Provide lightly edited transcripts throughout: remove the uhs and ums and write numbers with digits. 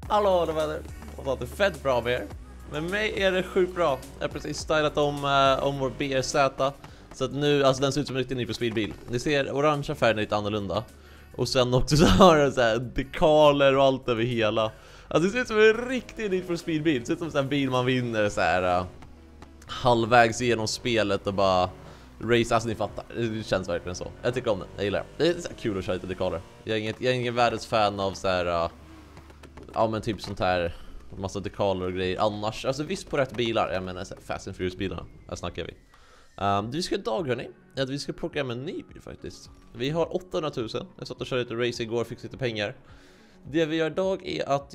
Hallå alla vänner, och det är fett bra med er. Med mig är det sjukt bra. Jag har precis stylat om vår BRZ. Så att nu, alltså den ser ut som en riktig Need for Speed-bil. Ni ser orangea färgen är lite annorlunda. Och sen också så har den så här dekaler och allt över hela. Alltså det ser ut som en riktig Need for Speed-bil. Det ser ut som en bil man vinner så här halvvägs igenom spelet och bara race, alltså ni fattar. Det känns verkligen så. Jag tycker om den, jag gillar det. Det är så kul att köra lite dekaler. Jag är ingen världens fan av så här ja men typ sånt här massa dekaler och grejer annars. Alltså visst på rätt bilar, jag menar så här, Fast and Furious bilarna. Här snackar vi. Vi ska idag hörni, att vi ska plocka med en ny bil faktiskt. Vi har 800 000. Jag satt och körde lite race igår, fick lite pengar. Det vi gör idag är att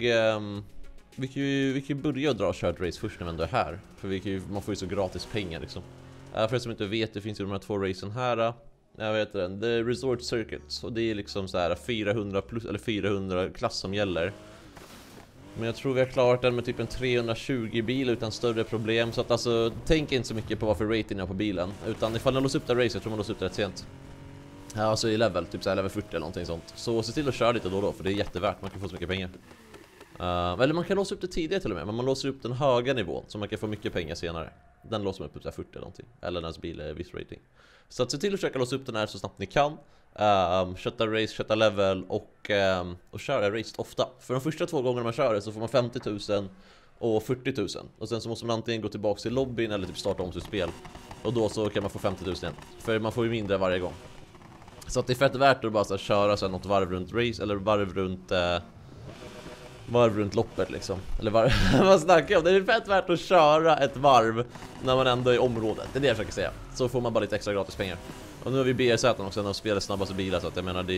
vi kan börja dra och köra ett race först när vi ändå är här. För man får ju så gratis pengar liksom. För er som inte vet, det finns ju de här två racen här. Jag vet den, The Resort Circuit. Och det är liksom så här 400 plus eller 400 klass som gäller. Men jag tror vi har klarat den med typ en 320 bil utan större problem. Så att alltså, tänk inte så mycket på vad för rating är på bilen. Utan ifall man låser upp det race, jag tror man låser upp det rätt sent. Ja, alltså i level, typ så här level 40 eller någonting sånt. Så se till att köra lite då, för det är jättevärt, man kan få så mycket pengar. Eller man kan låsa upp det tidigare till och med, men man låser upp den höga nivån så man kan få mycket pengar senare. Den låser man upp till 40 eller någonting, eller när ens bil är viss rating. Så att se till att försöka låsa upp den här så snabbt ni kan. Kötta race, kötta level och köra race ofta. För de första 2 gångerna man kör det så får man 50 000 och 40 000. Och sen så måste man antingen gå tillbaka till lobbyn eller typ starta om sitt spel. Och då så kan man få 50 000 igen. För man får ju mindre varje gång. Så att det är fett värt att bara så här, köra så här, något varv runt race eller varv runt loppet liksom. Eller vad snackar jag om? Det är fett värt att köra ett varv när man ändå är i området. Det är det jag försöker säga. Så får man bara lite extra gratis pengar. Och nu har vi BRZ också, en av spelets snabbaste bilar. Så att jag menar,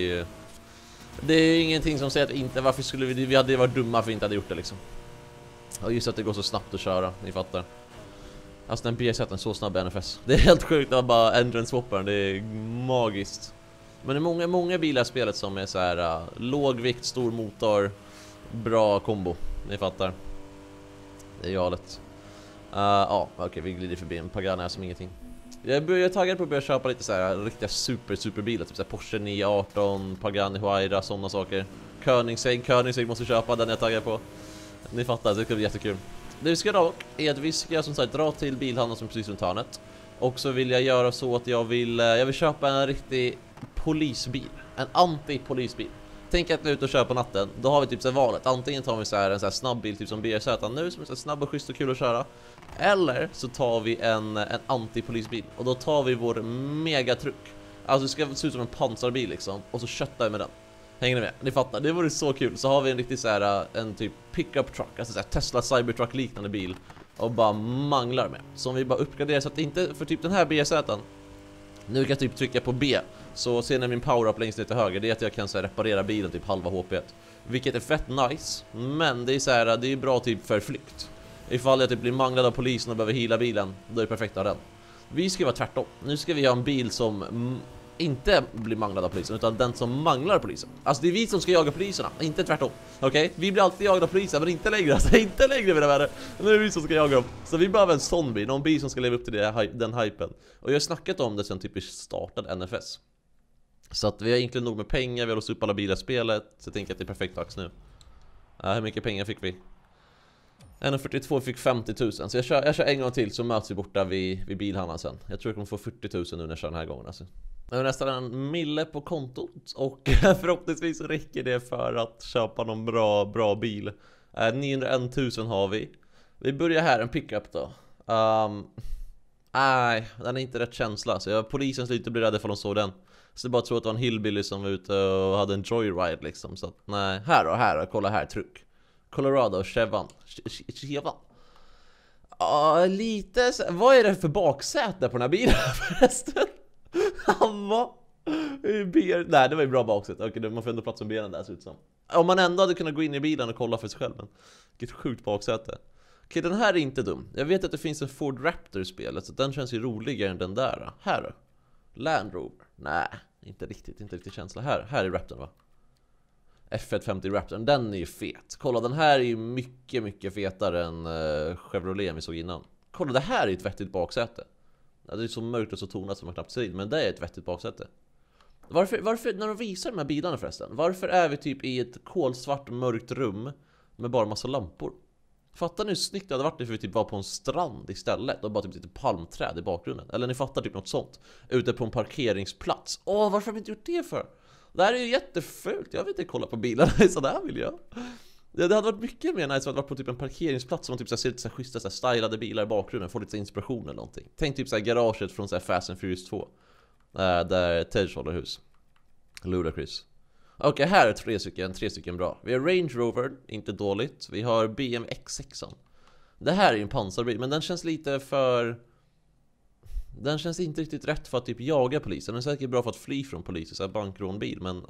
det är ingenting som säger att inte, varför skulle vi hade varit dumma för att vi inte hade gjort det liksom. Och just att det går så snabbt att köra, ni fattar. Alltså den BRZ är så snabb i NFS. Det är helt sjukt, det var bara engine swapparen, det är magiskt. Men det är många bilar i spelet som är så här låg vikt, stor motor, bra kombo, ni fattar. Det är galet. Ja, okej, vi glider förbi en Pagani som ingenting. Jag är taggad på att börja köpa lite så här riktiga superbilar, typ så här Porsche 918, Pagani Huayra, sådana saker. Koenigsegg måste köpa, den är jag taggad på. Ni fattar, det ska bli jättekul. Det vi ska dock är att vi ska som sagt dra till bilhandeln som precis runt hörnet. Och så vill jag göra så att jag vill köpa en riktig polisbil, en anti-polisbil. Tänk att vi är ute och kör på natten. Då har vi typ så här valet. Antingen tar vi så här en så här snabb bil typ som BRZ nu, som är så snabb och schysst och kul att köra. Eller så tar vi en anti-polisbil. Och då tar vi vår megatruck. Alltså det ska se ut som en pansarbil liksom. Och så köttar vi med den. Hänger ni med? Ni fattar, det vore så kul. Så har vi en riktigt så här en typ pickup truck, alltså så här Tesla Cybertruck liknande bil. Och bara manglar med. Som vi bara uppgraderar så att inte för typ den här BRZ:en. Nu kan jag typ trycka på B. Så ser ni min power-up längst ner till höger. Det är att jag kan så här, reparera bilen typ halva HP. Vilket är fett nice. Men det är så här, det är bra typ för flykt. Ifall jag typ blir manglad av polisen och behöver hila bilen, då är det perfekt av den. Vi ska vara tvärtom. Nu ska vi ha en bil som inte blir manglad av polisen, utan den som manglar polisen. Alltså det är vi som ska jaga poliserna, inte tvärtom. Okej? Vi blir alltid jagade av polisen, men inte längre. Alltså inte längre mina vänner. Nu är det vi som ska jaga dem. Så vi behöver en sån bil, någon bil som ska leva upp till den hypen. Och jag har snackat om det sen typ vi startade NFS. Så att vi har egentligen nog med pengar, vi har låst upp alla bilar i spelet. Så jag tänker att det är perfekt dags nu. Hur mycket pengar fick vi? 1,42 fick 50 000. Så jag kör en gång till så möts vi borta vid bilhandlaren sen. Jag tror jag kommer få 40 000 nu när jag kör den här gången alltså. Jag har nästan en mille på kontot. Och förhoppningsvis så räcker det för att köpa någon bra bil. 901 000 har vi. Vi börjar här, en pickup då. Nej, den är inte rätt känsla. Så polisen skulle inte bli rädda för de såg den. Så det bara tror att det var en hillbilly som var ute och hade en joyride liksom. Så att, nej, här då, kolla här, truck. Colorado, Chevan. Ja, lite. Vad är det för baksäte på den här bilen förresten? Nej, det var ju bra baksäte. Okej, man får ändå plats med benen där, ser ut som. Om man ändå hade kunnat gå in i bilen och kolla för sig själv. Men vilket sjukt baksäte. Okej, den här är inte dum. Jag vet att det finns en Ford Raptor i spelet, så den känns ju roligare än den där. Här då. Land Rover. Nej, inte riktigt känsla. Här är Raptor, va? F150 Raptor, den är ju fet. Kolla, den här är ju mycket fetare än Chevrolet vi såg innan. Kolla, det här är ett vettigt baksäte. Det är så mörkt och så tonat som man knappt ser, men det är ett vettigt baksäte. Varför när de visar de här bilarna förresten? Varför är vi typ i ett kolsvart mörkt rum med bara massa lampor. Fattar ni hur snyggt det hade varit if vi typ var på en strand istället och bara typ lite palmträd i bakgrunden? Eller ni fattar typ något sånt. Ute på en parkeringsplats. Varför har vi inte gjort det för? Det här är ju jättefult. Jag vill inte kolla på bilarna i sådär vill jag. Det hade varit mycket mer nice att vara på typ en parkeringsplats som typ så här, ser lite så här schyssta så här, stylade bilar i bakgrunden, får lite inspiration eller någonting. Tänk typ så här garaget från så här Fast and Furious 2. Där Tej håller hus. Ludacris. Okej, här är tre stycken bra. Vi har Range Rover, inte dåligt. Vi har BMW X6. Det här är ju en pansarbil, men den känns lite för... Den känns inte riktigt rätt för att typ jaga polisen. Den är säkert bra för att fly från polisen, så här bankrånbil, men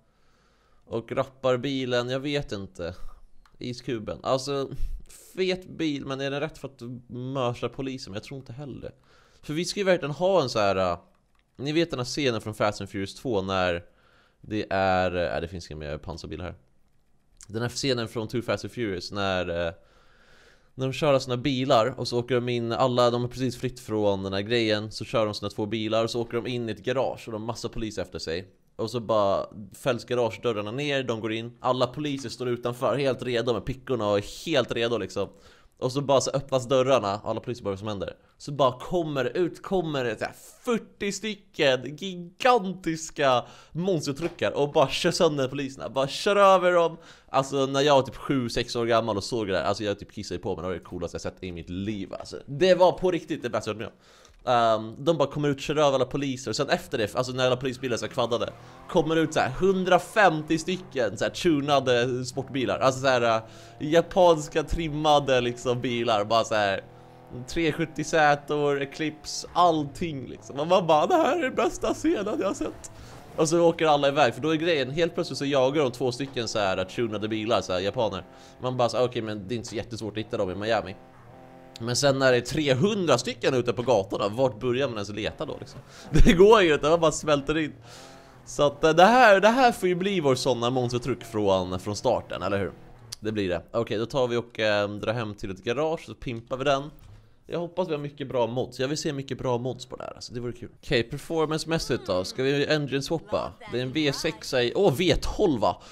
Och rapparbilen, jag vet inte. Iskuben, alltså fet bil, men är den rätt för att mörsa polisen? Men jag tror inte heller. För vi ska ju verkligen ha en så här... Ni vet den här scenen från Fast and Furious 2 när det är... det finns inga mer pansarbilar här. Den här scenen från Too Fast and Furious när de kör såna bilar och så åker de in, alla de har precis flytt från den här grejen, så kör de sina 2 bilar och så åker de in i ett garage och de har massa polis efter sig. Och så bara fälls garagedörrarna ner, de går in, alla poliser står utanför helt redo med pickorna och är helt redo liksom. Och så bara så öppnas dörrarna, alla poliser bara, vad som händer. Så bara kommer det så här 40 stycken gigantiska monstertruckar och bara kör sönder poliserna, bara kör över dem. Alltså när jag var typ 7-6 år gammal och såg det där, alltså jag typ kissade på mig, det var det coolaste jag sett i mitt liv alltså. Det var på riktigt det bästa jag varit med om. De bara kommer ut, kör över alla poliser. Och sen efter det, alltså när alla polisbilar så kvaddade, kommer ut så här 150 stycken så här tunade sportbilar. Alltså så här japanska trimmade liksom bilar. Bara så här 370 sätor, Eclipse, allting liksom. Och man bara, det här är det bästa scenen jag har sett. Och så åker alla iväg, för då är grejen, helt plötsligt så jagar de 2 stycken så här tunade bilar, så här japaner. Man bara så okej, men det är inte så jättesvårt att hitta dem i Miami. Men sen när det är 300 stycken ute på gatorna, vart börjar man ens leta då liksom? Det går ju inte, man bara smälter in. Så att det här får ju bli vår sådana monstertruck från starten, eller hur? Det blir det. Okej, då tar vi och drar hem till ett garage, så pimpar vi den. Jag hoppas vi har mycket bra mods. Jag vill se mycket bra mods på det här, alltså det vore kul. Okej, performance-mässigt då. Ska vi engine swappa? Det är en V6 i... V12 va?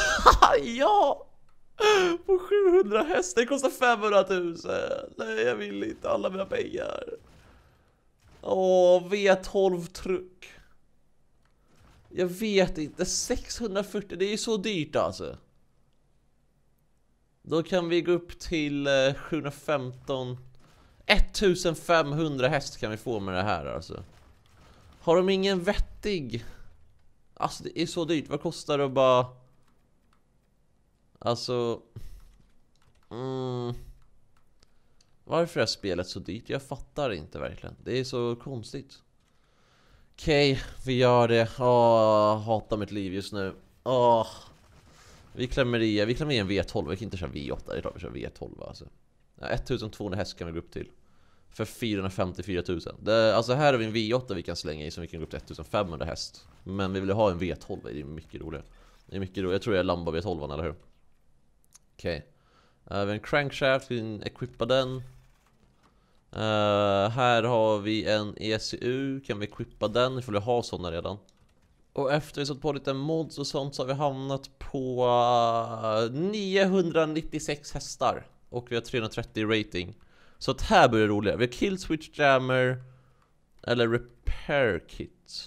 Ja! På 700 häst, det kostar 500 000. Nej, jag vill inte alla mina pengar. V12 truck. Jag vet inte, 640, det är ju så dyrt alltså. Då kan vi gå upp till 715. 1500 häst kan vi få med det här alltså. Har de ingen vettig... Alltså det är så dyrt, vad kostar det att bara... Alltså... Varför är spelet så dyrt? Jag fattar inte verkligen. Det är så konstigt. Okej, vi gör det. Hatar mitt liv just nu. Vi klämmer i en V12. Vi kan inte köra V8, det är klart vi kör V12 alltså. 1200 häst kan vi gå upp till. För 454 000. Alltså här har vi en V8 vi kan slänga i som vi kan gå upp till 1500 häst. Men vi vill ha en V12, det är mycket roligare. Jag tror jag är Lamba V12, eller hur? Okej. Vi har en crankshaft, vi kan equippa den. Här har vi en ECU, kan vi equippa den? Vi får ha sådana redan. Och efter vi satt på lite mods och sånt så har vi hamnat på 996 hästar. Och vi har 330 rating. Så att här blir det roligare. Vi har kill switch jammer eller repair kit.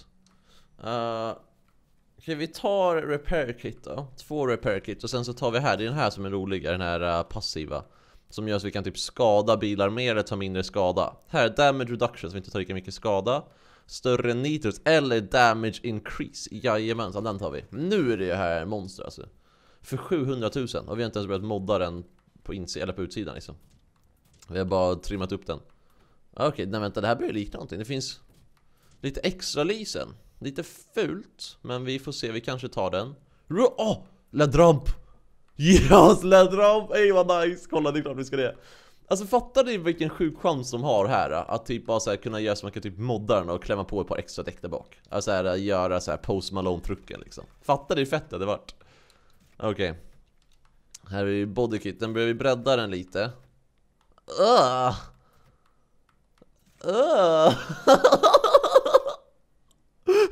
Okej, vi tar repair kit då. 2 repair kit. Och sen så tar vi här, det är den här som är roligare, den här passiva. Som gör så vi kan typ skada bilar mer eller ta mindre skada. Här, damage reduction så vi inte tar lika mycket skada. Större nitrous eller damage increase. Jajamensan, den tar vi. Nu är det här monster alltså. För 700 000. Och vi har inte ens börjat modda den på insidan eller på utsidan liksom. Vi har bara trimmat upp den. Okej, nej vänta, det här börjar likna någonting. Det finns lite extra lysen. Lite fult, men vi får se, vi kanske tar den. LED-ramp! Yes, LED-ramp! Ey vad nice, kolla det är klart vi ska det. Alltså fattar ni vilken sjuk chans de har här? Att typ bara så här, kunna göra så man kan typ modda den och klämma på ett par extra däck där bak. Alltså här, göra så här Post Malone-trucken liksom. Fattar ni hur fett det hade varit? Okej. Här är vi bodykit, den börjar vi bredda den lite.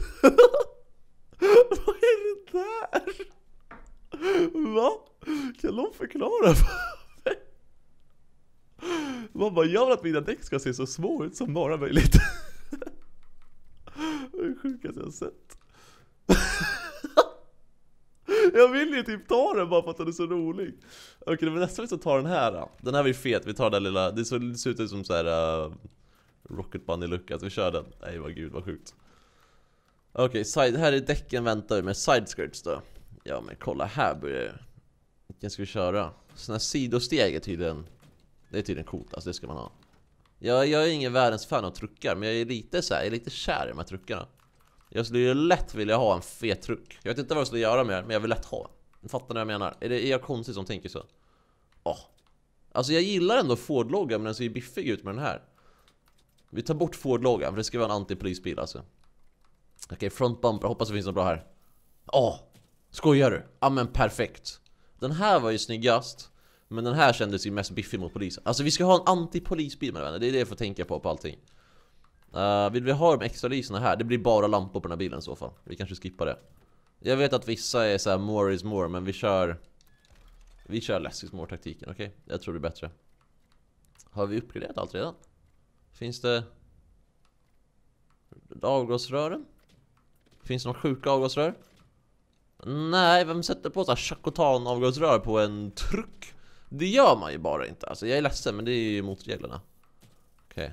Vad är det där? Va? Kan någon förklara för mig? Man bara, jag vill att mina däck ska se så små ut som bara möjligt. Det är det sjukaste jag har sett. Jag vill ju typ ta den bara för att den är så rolig. Okej, men nästa vi så tar den här då. Den här var ju fet, vi tar den lilla. Det ser ut som så här Rocket Bunny-lucka, vi kör den. Nej vad gud, vad sjukt. Okej, här är däcken väntar vi med sideskirts då. Ja men kolla, här börjar det. Vilken ska vi köra? Såna här sidosteg är tydligen. Det är tydligen coolt, alltså det ska man ha. Jag är ingen världens fan av truckar, men jag är lite så här, jag är lite kär i de här truckarna. Jag skulle ju lätt vilja ha en fet truck. Jag vet inte vad jag skulle göra med det, men jag vill lätt ha. Fattar ni vad jag menar? Är jag konstig som tänker så? Alltså jag gillar ändå Ford-loggan, men den ser ju biffig ut med den här. Vi tar bort Ford-loggan, för det ska vara en antipolisbil alltså. Okej, front bumper, hoppas det finns något bra här. Skojar du? Ja men perfekt. Den här var ju snyggast, men den här kändes ju mest biffig mot polisen. Alltså vi ska ha en antipolisbil med vänner. Det är det jag får tänka på allting. Vill vi ha de extra lyserna här? Det blir bara lampor på den här bilen i så fall. Vi kanske skippar det. Jag vet att vissa är så här more is more, men vi kör less is more taktiken, okej? Jag tror det är bättre. Har vi uppgraderat allt redan? Finns det avgasrören? Finns det några sjuka avgasrör? Nej, vem sätter på så här Chacotan avgasrör på en truck? Det gör man ju bara inte. Alltså jag är ledsen, men det är ju mot reglerna. Okej.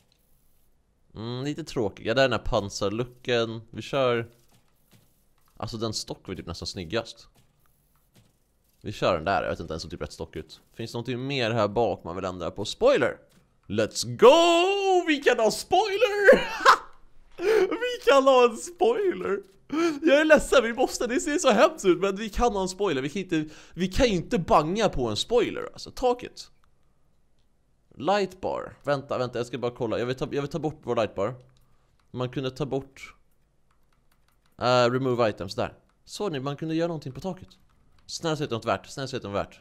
Lite tråkiga. Där är den här pansarlucken. Vi kör. Alltså den stock var typ nästan snyggast. Vi kör den där. Jag vet inte ens så typ rätt stock ut. Finns det någonting mer här bak man vill ändra på? Spoiler! Let's go! Vi kan ha spoiler! Vi kan ha en spoiler! Jag är ledsen, vi måste, det ser så hemskt ut, men vi kan ha en spoiler. Vi kan ju inte banga på en spoiler, alltså, taket. Lightbar, vänta, jag ska bara kolla. Jag vill ta bort vår lightbar. Man kunde ta bort remove items där. Så ni, man kunde göra någonting på taket. Snälla säg något värt, snälla säg något värt.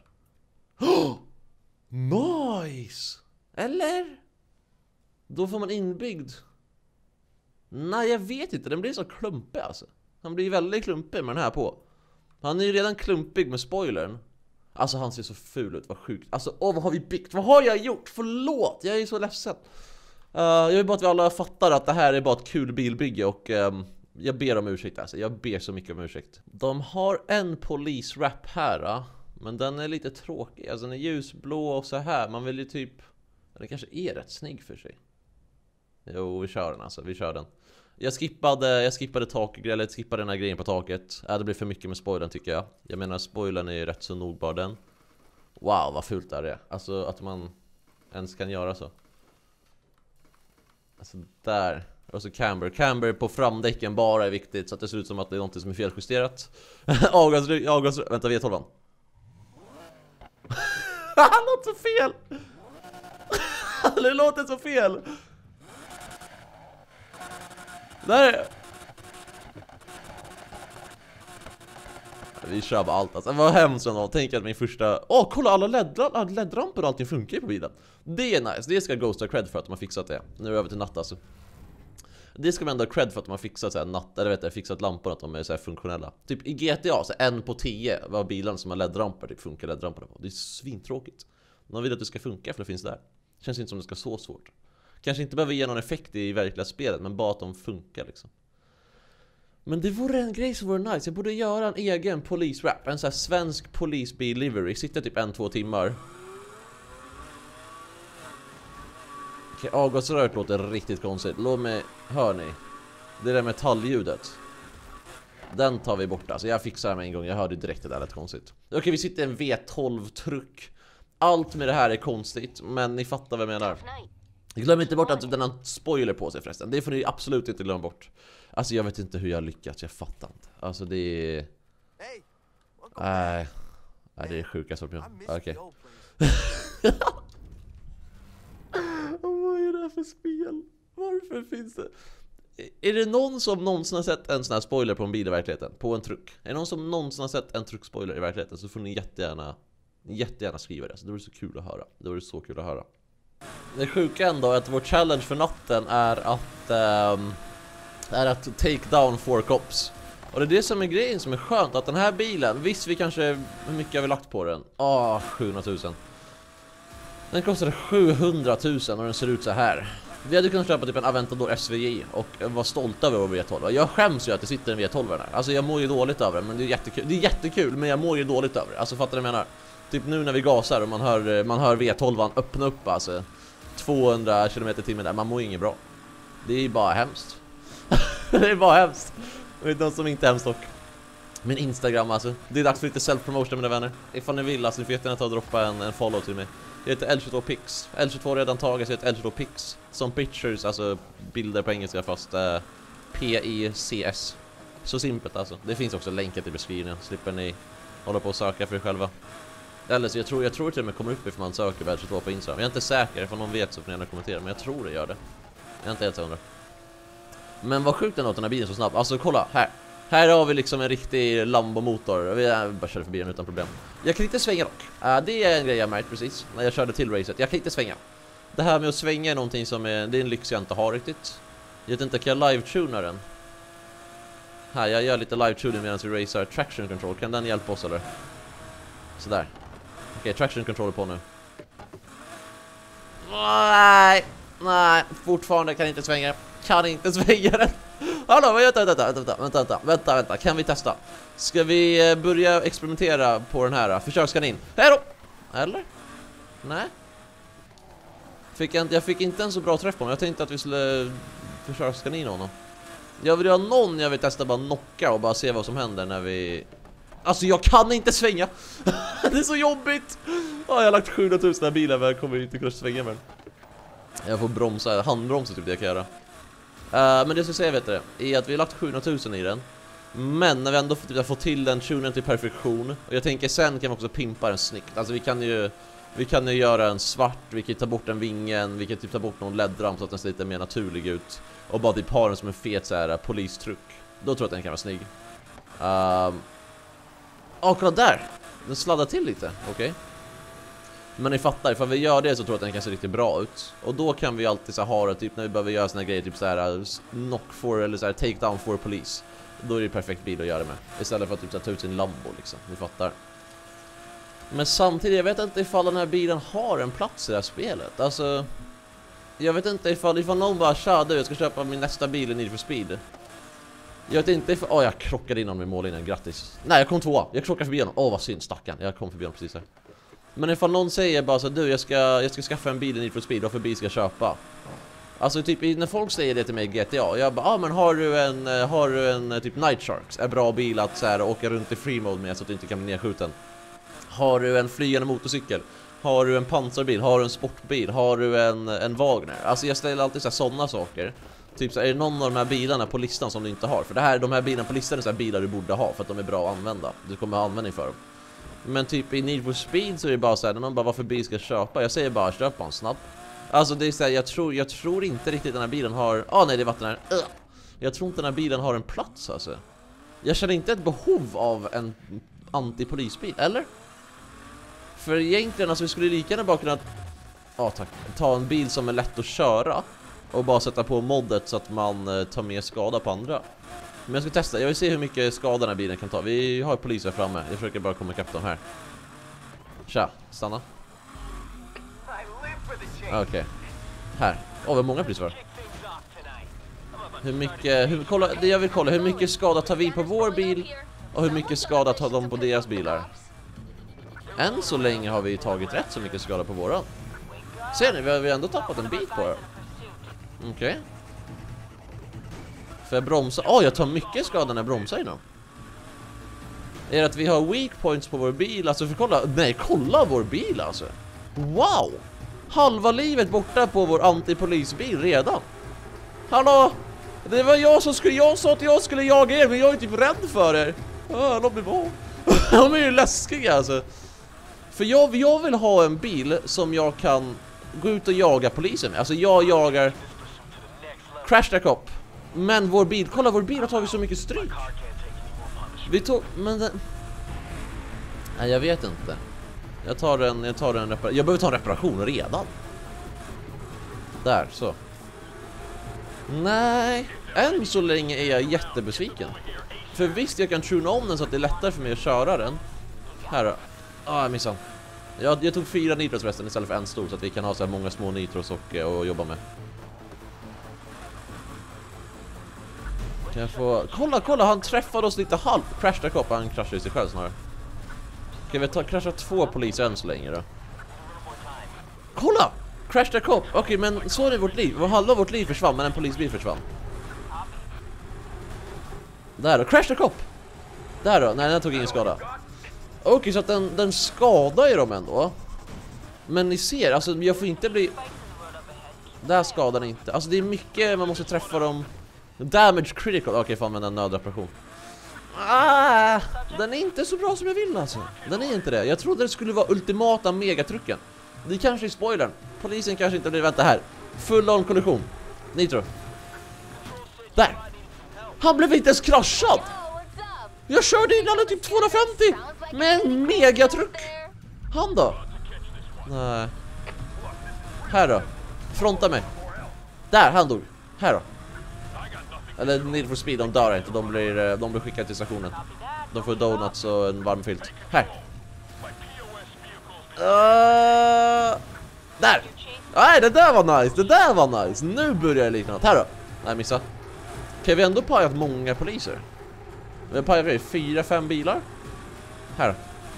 Nice! Eller? Då får man inbyggd. Nej, jag vet inte, den blir så klumpig alltså. Han blir väldigt klumpig med den här på. Han är ju redan klumpig med spoilern. Alltså han ser så ful ut, vad sjukt. Alltså, vad har vi byggt? Vad har jag gjort? Förlåt, jag är så ledsen. Jag vill bara att vi alla fattar att det här är bara ett kul bilbygge. Och jag ber om ursäkt alltså. Jag ber så mycket om ursäkt. De har en poliswrap här, men den är lite tråkig. Alltså den är ljusblå och så här. Man vill ju typ... Den kanske är rätt snygg för sig. Jo, vi kör den alltså, vi kör den. Jag skippade eller skippade den här grejen på taket. Det blir för mycket med spoilern tycker jag. Jag menar spoilern är ju rätt så nogbar den. Wow, vad fult det är. Alltså att man ens kan göra så. Alltså där. Och så camber på framdäcken bara är viktigt. Så att det ser ut som att det är något som är feljusterat. avgas, vänta, vi är 12. Han låter så fel. Det låter så fel. Där. Vi kör bara allt alltså. Vad hemskt ändå. Tänk att min första... kolla alla LED-rampor och allting funkar på bilen. Det är nice. Det ska Ghost ha cred för att de har fixat det. Nu är vi över till natt alltså. Det ska man ändå ha cred för att de har fixat så här, natt, eller vet jag, fixat lamporna att de är så här funktionella. Typ i GTA så 1 på 10 var bilen som har LED-rampor typ funkar LED-ramporna på. Det är svintråkigt. Man vill att det ska funka för det finns där. Känns inte som det ska så svårt. Kanske inte behöver ge någon effekt i verkliga spelet, men bara att de funkar liksom. Men det vore en grej som vore nice. Jag borde göra en egen poliswrap. En sån här svensk polisbil livery. Sitta typ 1-2 timmar. Okej, avgasröret låter riktigt konstigt. Låt mig, hör ni? Det där metalljudet. Den tar vi bort alltså. Jag fixar med en gång, jag hörde direkt det där lät konstigt. Okej, vi sitter i en V12-truck. Allt med det här är konstigt, men ni fattar vad jag menar. Glöm inte bort att den har en spoiler på sig förresten. Det får ni absolut inte glömma bort. Alltså jag vet inte hur jag lyckats, jag fattar inte. Alltså det är... Nej, det är sjuka saker. Okej. Vad är det här för spel? Varför finns det? Är det någon som någonsin har sett en sån här spoiler på en bil i verkligheten? På en truck? Är det någon som någonsin har sett en truckspoiler i verkligheten? Så får ni jättegärna skriva det. Så det vore så kul att höra. Det vore så kul att höra. Det sjuka ändå är att vår challenge för natten är att take down 4 cops. Och det är det som är grejen som är skönt, att den här bilen, visst vi kanske, hur mycket har vi lagt på den? 700 000. Den kostade 700 000 och den ser ut så här. Vi hade kunnat köpa typ en Aventador SVJ och vara stolta över vår V12. Jag skäms ju att det sitter en V12 där. Alltså jag mår ju dåligt över det, men det är jättekul. Det är jättekul, men jag mår ju dåligt över det. Alltså fattar du vad jag menar? Typ nu när vi gasar och man hör V12 öppna upp alltså 200 km/h där, man mår ju inget bra. Det är ju bara hemskt. Det är bara hemskt. Jag vet något som inte är hemskt dock. Min Instagram alltså. Det är dags för lite self-promotion mina vänner. Ifall ni vill alltså, ni får jättegärna ta och droppa en follow till mig. Jag heter L22Pix. L22 redan taget, så jag heter L22Pix. Som pictures, alltså bilder på engelska fast P-I-C-S. Så simpelt alltså. Det finns också länkar till beskrivningen. Slipper ni hålla på och söka för er själva. Eller så jag tror till och med kommer upp ifall man söker L22 på Instagram. Jag är inte säker, ifall någon vet så får ni gärna kommentera. Men jag tror det gör det. Jag är inte helt hundra. Men vad sjukt ändå den här bilen så snabb. Alltså kolla, här. Här har vi liksom en riktig Lambo-motor. Vi bara körde förbi den utan problem. Jag kan inte svänga dock. Det är en grej jag märkt precis när jag körde till racet. Jag kan inte svänga. Det här med att svänga är någonting som är, det är en lyx jag inte har riktigt. Jag vet inte, kan jag live-tuna den? Här, jag gör lite live-tuning medan vi racer. Traction control, kan den hjälpa oss eller? Sådär. Okej, traction control är på nu. Nej, fortfarande kan inte svänga. Kan inte svänga den. Hallå, vänta. Kan vi testa? Ska vi börja experimentera på den här försökskanin? Hej då! Eller? Nej. Jag fick inte en så bra träff på honom. Jag tänkte att vi skulle försökskanin honom. Jag vill ha någon jag vill testa bara knocka och bara se vad som händer när vi... Alltså jag kan inte svänga. Det är så jobbigt. Jag har lagt 700 000 här bilen men jag kommer inte kunna svänga med den. Jag får bromsa, handbromsa typ det jag kan göra. Men det jag ska säga vet du, är att vi har lagt 700 000 i den. Men när vi ändå får till den tunen till perfektion. Och jag tänker sen kan vi också pimpa den snyggt. Alltså vi kan ju göra en svart, vi kan ta bort den vingen, vi kan typ ta bort någon LED-ram så att den ser lite mer naturlig ut. Och bara typ ha den som en fet så här polistruck. Då tror jag att den kan vara snygg. Kolla där! Den sladdar till lite, okej. Men ni fattar, ifall vi gör det så tror jag att den kan se riktigt bra ut. Och då kan vi alltid så ha det typ när vi behöver göra såna grejer typ så här knock for eller så här take down for police. Då är det perfekt bil att göra det med. Istället för att typ så här, ta ut sin Lambo liksom, ni fattar. Men samtidigt, jag vet inte ifall den här bilen har en plats i det här spelet. Alltså, jag vet inte ifall någon bara tja du, jag ska köpa min nästa bil i Need for Speed. Jag vet inte ifall, jag krockade in honom med mållinjen, grattis. Nej, jag kom tvåa, jag krockade förbi honom. Vad synd, stackarn, jag kom förbi honom precis här. Men ifall någon säger bara så du, jag ska skaffa en bil i Need for Speed, vad för bil ska jag köpa? Alltså typ när folk säger det till mig i GTA, jag bara, men har du en typ Night Sharks, en bra bil att så här, åka runt i free mode med så att du inte kan bli nedskjuten. Har du en flygande motorcykel? Har du en pansarbil? Har du en sportbil? Har du en Wagner? Alltså jag ställer alltid sådana saker. Typ så är det någon av de här bilarna på listan som du inte har? För de här bilarna på listan är så här bilar du borde ha för att de är bra att använda. Du kommer ha användning för dem. Men typ i Need for Speed så är det bara så här, när någon bara varför bil ska köpa? Jag säger bara köpa en snabb. Alltså det är så här, jag tror inte riktigt den här bilen har... nej det är vatten här. Jag tror inte den här bilen har en plats alltså. Jag känner inte ett behov av en antipolisbil, eller? För egentligen, alltså vi skulle lika gärna bara kunna ta en bil som är lätt att köra och bara sätta på moddet så att man tar mer skada på andra. Men jag ska testa, jag vill se hur mycket skada den här bilen kan ta. Vi har poliser framme, jag försöker bara komma ikapp dem här. Tja, stanna. Okej. Här, vi har många poliser. Hur mycket, kolla, jag vill kolla hur mycket skada tar vi på vår bil och hur mycket skada tar de på deras bilar. Än så länge har vi tagit rätt så mycket skada på våran. Ser ni, vi har ändå tappat en bit på det. Okej. För jag bromsar, jag tar mycket skada när jag bromsar inom. Är det att vi har weak points på vår bil, alltså för kolla vår bil alltså. Wow! Halva livet borta på vår antipolisbil redan. Hallå! Det var jag sa att jag skulle jaga er, men jag är typ rädd för er. Låt mig vara. De är ju läskiga alltså. För jag vill ha en bil som jag kan gå ut och jaga polisen med. Alltså jag jagar Crash the Cop. Men vår bil, kolla vår bil har tagit så mycket stryk. Nej, jag vet inte. Jag behöver ta en reparation redan. Där, så. Nej, än så länge är jag jättebesviken. För visst, jag kan tuna om den så att det är lättare för mig att köra den. Här då. Jag missade. Jag tog 4 nitros resten istället för en stor, så att vi kan ha så här många små nitros och jobba med. Kan jag få... Kolla, han träffade oss lite halvt. Crash the cop, han kraschade i sig själv snarare. Ska vi krascha 2 poliser än så länge då? Kolla! Crash the cop. Okej, men så är det vårt liv. Halva vårt liv försvann, men en polisbil försvann. Där då, crash the cop. Där då, nej den tog ingen skada. Okej, så att den skadar ju dem ändå. Men ni ser, alltså jag får inte bli... Där skadar den inte. Alltså det är mycket, man måste träffa dem. Damage critical, okej fan, men en nödreparation. Den är inte så bra som jag vill alltså. Den är inte det, jag trodde det skulle vara ultimata megatrucken. Det kanske är spoilern. Polisen kanske inte blir, vänta här. Full on kollision. Nitro. Där. Han blev inte ens kraschad. Jag körde in alla typ 250 med en megatruck. Han då? Nej. Här då. Fronta mig. Där, han dog. Här då. Eller Need for Speed, de dör inte. De blir skickade till stationen. De får donuts och en varm filt. Här. Där. Nej, det där var nice. Det där var nice. Nu börjar det likna något. Här då. Nej, missa. Kan vi ändå pajat många poliser? Vi har pajat 4-5 bilar. Här.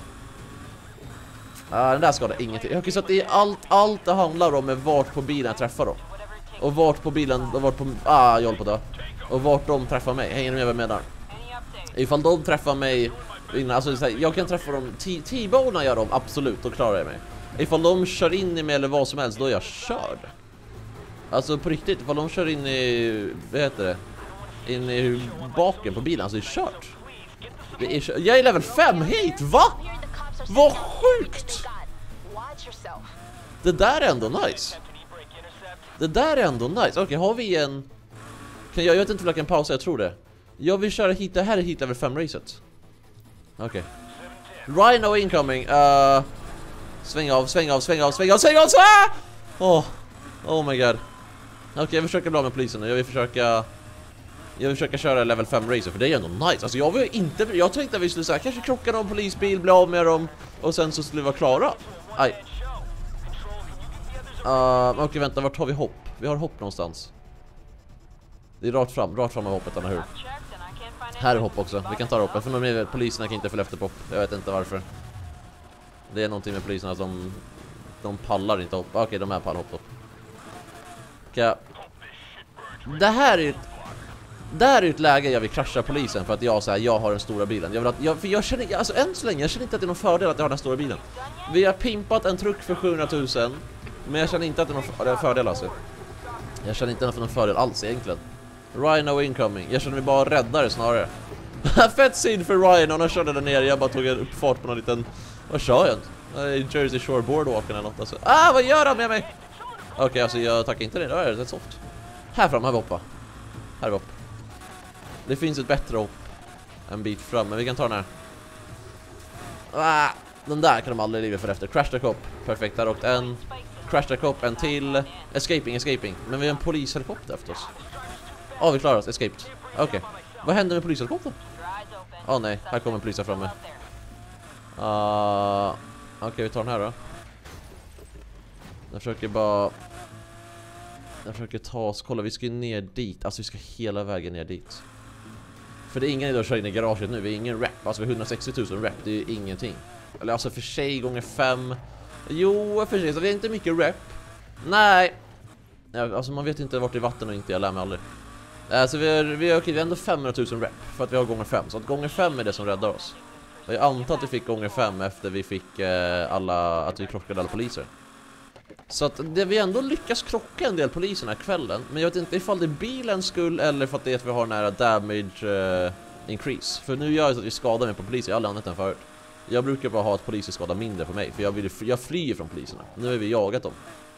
Den där skadar ingenting. Okej, så att det är allt det handlar om är vart på bilen jag träffar dem. Och vart på bilen, och vart på... jag håller på då. Och vart de träffar mig. Hänger de med där? Ifall de träffar mig innan, alltså jag kan träffa dem, T-bonar gör dem, absolut, då klarar jag mig. Ifall de kör in i mig eller vad som helst, då är jag körd. Alltså på riktigt, ifall de kör in i, vad heter det? In i baken på bilen, alltså det är kört. Jag är level 5 hit, va? Vad sjukt! Det där är ändå nice. Det där är ändå nice. Okej, har vi en... Jag vet inte om jag kan pausa, jag tror det. Jag vill köra hit, det här är hit level 5 racet. Okej. Rhino incoming. Sväng av. Oh my god. Okej, jag försöker bli av med polisen nu. Jag vill försöka köra level 5 racer, för det är ändå nice. Alltså jag tänkte att vi skulle säga kanske krocka någon polisbil, bli av med dem och sen så skulle vi vara klara. Aj. Okej, vänta, vart har vi hopp? Vi har hopp någonstans. Det är rakt fram av hoppet, eller hur? Här är hopp också, vi kan ta hoppet. För poliserna kan inte följa efter hopp. Jag vet inte varför. Det är någonting med poliserna som... De pallar inte hopp. Okej, de här pallar hopp. Okej. Det här är ett läge jag vill krascha polisen, för att jag har den stora bilen. För jag känner, alltså än så länge, jag känner inte att det är någon fördel att jag har den stora bilen. Vi har pimpat en truck för 700 000, men jag känner inte att det är någon fördel alltså. Jag känner inte att det är någon fördel alls egentligen. Rhino incoming. Jag känner mig bara räddare snarare. Fett syn för Rhino, han körde där nere. Jag bara tog en uppfart på någon liten... Vad kör jag? Jersey Shore Boardwalk eller något alltså. Vad gör han med mig? Okej, alltså jag tackar inte det. Det är rätt soft. Här fram, här vi hoppar. Här vi hopp. Det finns ett bättre hopp en bit fram, men vi kan ta den här. Den där kan de aldrig liva för efter. Crash the cop. Perfekt, där åkte en. Crash the cop, en till. Escaping. Men vi har en polishelikopter efter oss. Vi klarar oss, escaped. Okej. Vad händer med polishelikoptern? Nej, här kommer en polis framme. Okej, vi tar den här då. Jag försöker ta oss. Kolla, vi ska ner dit. Alltså vi ska hela vägen ner dit. För det är ingen idé att köra in i garaget nu. Vi är ingen rep. Alltså vi har 160 000 rep. Det är ju ingenting. Eller alltså för sig gånger 5. Jo, för sig. Så vi har inte mycket rep. Nej. Alltså man vet inte vart det är vatten och inte. Jag lär mig aldrig. Alltså vi har ändå 500 000 rep. För att vi har gånger 5. Så att gånger 5 är det som räddar oss. Och jag antar att vi fick gånger 5 efter vi fick att vi krockade alla poliser. Så att vi ändå lyckas krocka en del poliser den här kvällen. Men jag vet inte ifall det är bilens skull eller för att det är att vi har nära damage increase. För nu gör det så att vi skadar mig på poliser. Jag har aldrig annat än förut. Jag brukar bara ha att poliser skadar mindre på mig. För jag flyr från poliserna. Nu har vi jagat dem.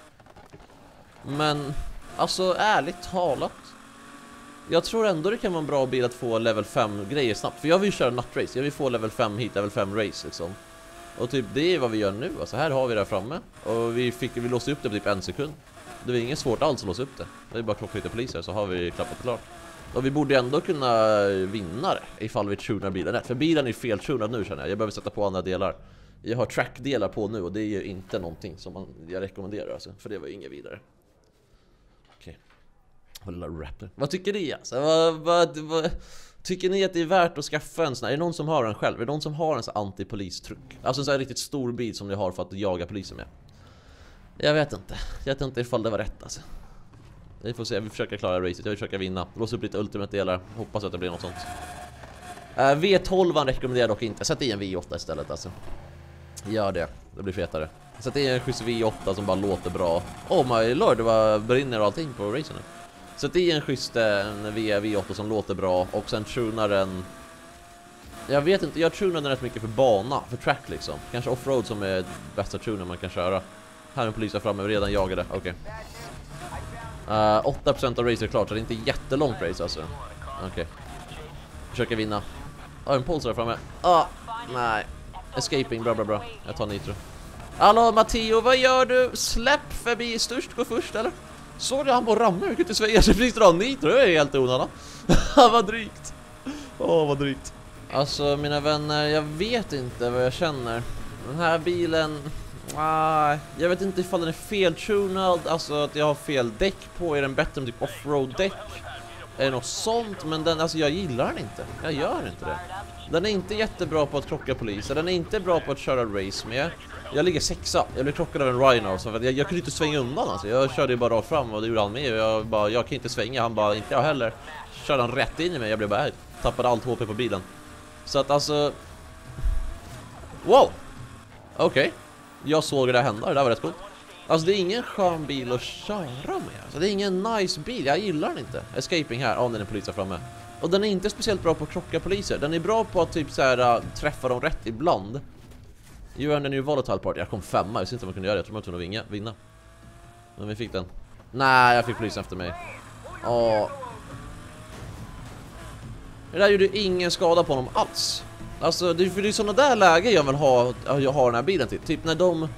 Men alltså ärligt talat, jag tror ändå det kan vara en bra bil att få level 5 grejer snabbt. För jag vill köra nattrace. Jag vill få level 5 hit, level 5 race liksom. Och typ det är vad vi gör nu. Alltså här har vi det här framme. Och vi låste upp det på typ 1 sekund. Det var inget svårt alls att låsa upp det. Det är bara klocka lite poliser så har vi klappat klart. Och vi borde ändå kunna vinna det ifall vi tunar bilen rätt. För bilen är feltunad nu känner jag. Jag behöver sätta på andra delar. Jag har trackdelar på nu och det är ju inte någonting som jag rekommenderar alltså. För det var ju inget vidare. Okej. Vad tycker ni alltså? Vad tycker ni att det är värt att skaffa en sån här? Är det någon som har en själv? Är det någon som har en sån här antipolistruck? Alltså en sån här riktigt stor bil som ni har för att jaga polisen med? Jag vet inte. Jag vet inte ifall det var rätt alltså. Vi får se, vi försöker klara racet. Jag vill försöka vinna. Låsa upp lite ultimate-delar. Hoppas att det blir något sånt. V12 rekommenderar dock inte. Sätt i en V8 istället alltså. Gör det. Det blir fetare. Sätt i en schysst V8 som bara låter bra. Oh my lord, det var brinner och allting på racen nu. Sätt i en schysst en V8 som låter bra. Och sen tunar den. Jag vet inte, jag tunar den rätt mycket för bana. För track liksom. Kanske offroad som är bästa tuner man kan köra. Här är en polis framme, vi redan jagade. Okej. 8% av race är klart, så det är inte jättelångt race alltså. Okej. Försöker vinna. En pulsar framme. Nej. Escaping, bra. Jag tar nitro. Hallå Matteo, vad gör du? Släpp förbi, störst gå först eller? Såg du han bara ramlar ut i Sverige? Så precis dra nitro, det är helt onödigt. Vad drygt. Vad drygt. Alltså mina vänner, jag vet inte vad jag känner. Den här bilen... jag vet inte ifall den är feltunad. Alltså att jag har fel däck på. Är den bättre än typ offroad däck? Är det något sånt? Men den, alltså jag gillar den inte. Jag gör inte det. Den är inte jättebra på att krocka poliser. Den är inte bra på att köra race med. Jag ligger 6. Jag blev krockad av en Rhino. Så jag kunde inte svänga undan alltså. Jag körde ju bara rakt fram och det gjorde han med. Jag kan inte svänga. Han bara, inte jag heller. Körde han rätt in i mig. Jag blev bara tappade allt HP på bilen. Så att alltså... Wow! Okej. Jag såg det hända, det där var rätt coolt. Alltså det är ingen skön bil att köra med. Alltså det är ingen nice bil, jag gillar den inte. Escaping här, den är poliser framme. Och den är inte speciellt bra på att krocka poliser. Den är bra på att typ så här träffa dem rätt ibland. You earned a new volatile part. Jag kom 5, jag visste inte om jag kunde göra det. Jag tror man kunde vinna. Men vi fick den. Nej, jag fick polisen efter mig. Det där gjorde ingen skada på honom alls. Alltså det är sådana där lägen jag vill ha. Jag har den här bilen till. Typ när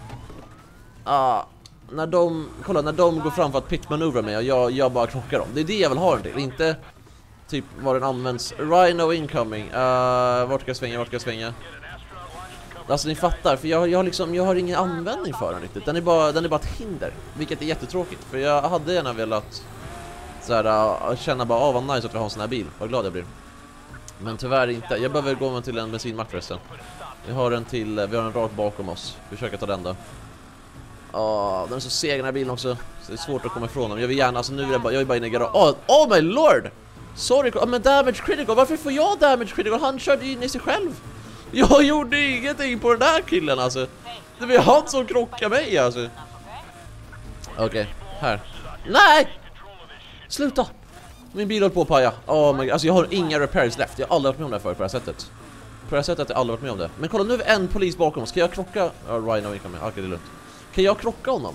de går fram för att pitmanövra mig och jag bara krockar dem. Det är det jag vill ha den till. Inte typ vad den används. Rhino incoming. Vart ska jag svänga? Alltså ni fattar, för jag har ingen användning för den riktigt. Den är bara ett hinder, vilket är jättetråkigt. För jag hade gärna velat så här, känna bara vad nice att vi har en sån här bil. Vad glad jag blir. Men tyvärr inte. Jag behöver gå till en bensinmack förresten. Vi har en rakt bakom oss. Försöker ta den då. Den är så seg den här bilen också. Så det är svårt att komma ifrån dem. Jag vill gärna, alltså nu är jag bara inne i garage. Oh my lord! Sorry, men damage critical. Varför får jag damage critical? Han körde in i sig själv. Jag gjorde ingenting på den där killen alltså. Det var han som krockade mig alltså. Okej, här. Nej! Sluta! Min bil håller på att paja. Alltså jag har inga repairs left. Jag har aldrig varit med om det förut på det här sättet. På det här sättet har jag aldrig varit med om det. Men kolla, nu är vi en polis bakom oss. Kan jag krocka? Rhino incoming. Okej, det är lugnt. Kan jag krocka honom?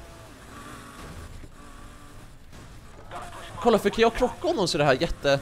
Kolla, för kan jag krocka honom så är det här jätte...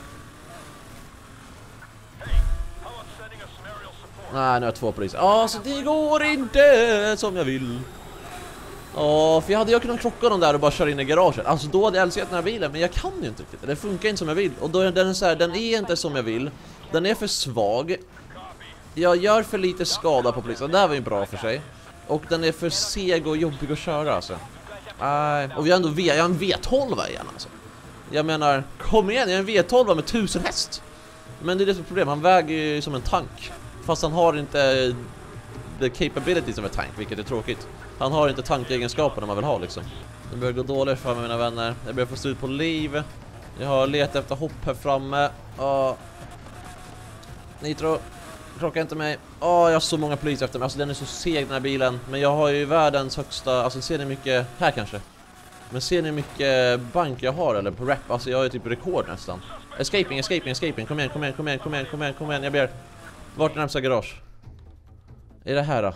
Nej, nu har jag 2 poliser. Så det går inte som jag vill. För jag kunnat krocka honom där och bara köra in i garaget. Alltså då hade jag älskat den här bilen, men jag kan ju inte riktigt. Det funkar inte som jag vill. Och då är den så här, den är inte som jag vill. Den är för svag. Jag gör för lite skada på polisen. Det här var ju bra för sig. Och den är för seg och jobbig att köra alltså. Och jag har en V12 igen alltså. Jag menar, kom igen, jag är en V12 med 1000 häst. Men det är det som är problemet, han väger ju som en tank. Fast han har inte the capability som en tank, vilket är tråkigt. Han har inte tankegenskaperna man vill ha liksom. Det börjar gå dåligt för mig, mina vänner. Jag börjar få slut på liv. Jag har letat efter hopp här framme. Nitro, krocka inte mig. Jag har så många poliser efter mig. Alltså den är så seg den här bilen. Men jag har ju världens högsta... Alltså ser ni mycket... Här kanske. Men ser ni mycket bank jag har eller på rep? Alltså jag har ju typ rekord nästan. Escaping. Kom igen. Jag ber. Vart är närmsta garage? Är det här då?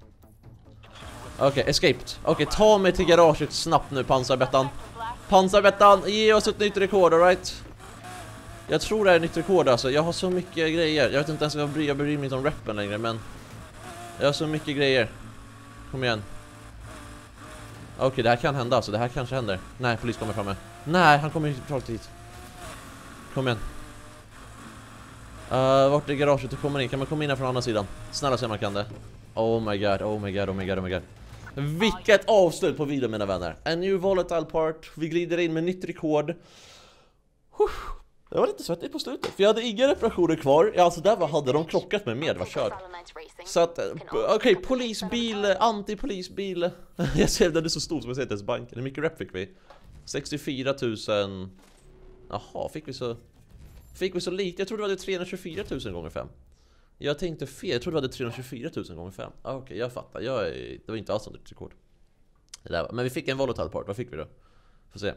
Okej, escaped. Okej, ta mig till garaget snabbt nu, pansarbettan. Ge oss ett nytt rekord, alright? Jag tror det är ett nytt rekord alltså. Jag har så mycket grejer. Jag vet inte ens vad jag bryr mig inte om reppen längre, men jag har så mycket grejer. Kom igen. Okej, det här kan hända alltså. Det här kanske händer. Nej, polis kommer framme. Nej, han kommer inte hit. Kom igen. Vart är garaget du kommer in? Kan man komma in här från andra sidan? Snälla se om man kan det. Oh my god, oh my god, oh my god, oh my god. Vilket avslut på videon mina vänner. En new volatile part. Vi glider in med nytt rekord. Det var lite svettigt på slutet. För jag hade inga reparationer kvar. Alltså där hade de krockat med det var kört. Så att, okej, polisbil, antipolisbil. Jag ser den är så stor som jag säger till banken. Hur mycket rep fick vi? 64 000. Jaha, fick vi så lite? Jag trodde vi hade 324 000 gånger 5. Jag tänkte fel, jag trodde vi hade 324 000 gånger 5. Okej, jag fattar, det var inte alls något rekord. Men vi fick en volatile part, vad fick vi då? Får se.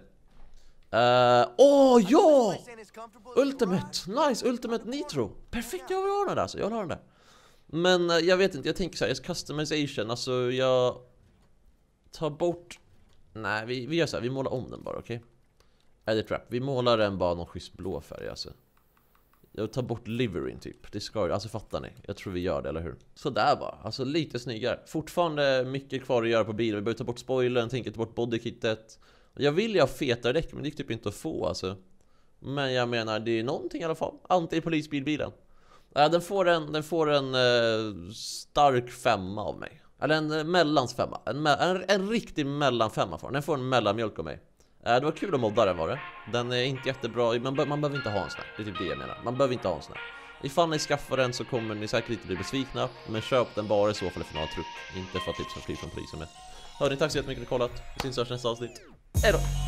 Ja! Ultimate, nice, Ultimate Nitro. Perfekt, jag vill ha den där, så jag vill ha den där. Men jag vet inte, jag tänker så här, customization, alltså jag tar bort. Nej, vi gör så här, vi målar om den bara, okej? Edit wrap, vi målar den bara någon schysst blå färg, alltså. Jag tar bort liveryn typ, det ska, alltså fattar ni? Jag tror vi gör det, eller hur? Så där bara, alltså lite snyggare. Fortfarande mycket kvar att göra på bilen, vi behöver ta bort spoilern, tänker ta bort bodykittet. Jag vill ju ha fetare däck, men det gick typ inte att få, alltså. Men jag menar, det är någonting i alla fall. Anti-polisbilbilen. Den får en stark 5 av mig. Eller en mellans 5. En riktig mellan 5 får den. Den får en mellanmjölk av mig. Det var kul att modda den, var det. Den är inte jättebra, man behöver inte ha en sån här. Det är typ det jag menar. Man behöver inte ha en sån här. Ifall ni skaffar den så kommer ni säkert inte bli besvikna. Men köp den bara i så fall för några truck. Inte för att tipsa fly från polisen med. Hörni, tack så jättemycket för att ni kollat. Vi syns i nästa avsnitt. Hej då!